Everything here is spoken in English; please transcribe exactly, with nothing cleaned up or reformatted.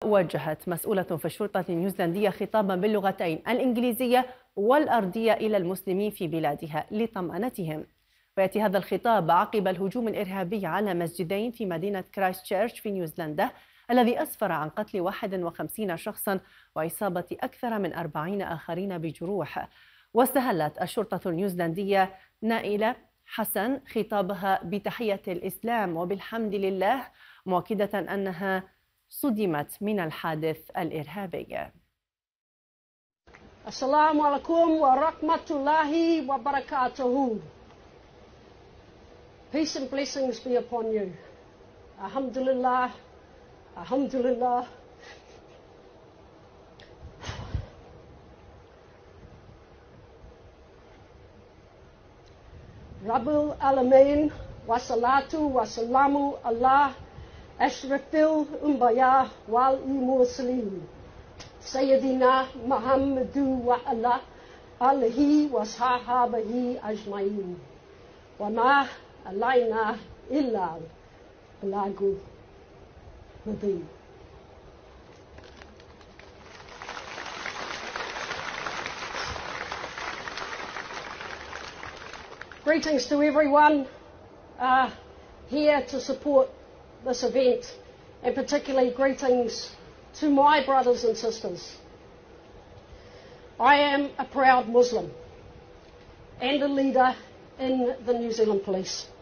ووجهت مسؤولة في الشرطة النيوزيلندية خطابا باللغتين الإنجليزية والأردية إلى المسلمين في بلادها لطمأنتهم. ويأتي هذا الخطاب عقب الهجوم الإرهابي على مسجدين في مدينة كرايست تشيرش في نيوزيلندا الذي أسفر عن قتل واحد وخمسين شخصا وإصابة أكثر من أربعين آخرين بجروح. واستهلت الشرطة النيوزيلندية نائلة حسن خطابها بتحية الإسلام وبالحمد لله، مؤكدة أنها صدمت من الحادث الإرهابي. السلام عليكم ورحمة الله وبركاته. Peace and blessings be upon you. Alhamdulillah, Alhamdulillah. Rabbul Alameen, wassalatu wassalamu Allah, ashrafil umbaya wal muslim. Sayyidina Muhammadu wa ala alihi wa sahabahi ajma'in. Wa ma alayna illa balagul mubin. Greetings to everyone uh, here to support this event, and particularly greetings to my brothers and sisters. I am a proud Muslim and a leader in the New Zealand Police.